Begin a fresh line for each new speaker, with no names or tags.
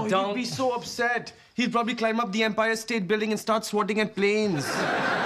He'd be so upset. He'd probably climb up the Empire State Building and start swatting at planes.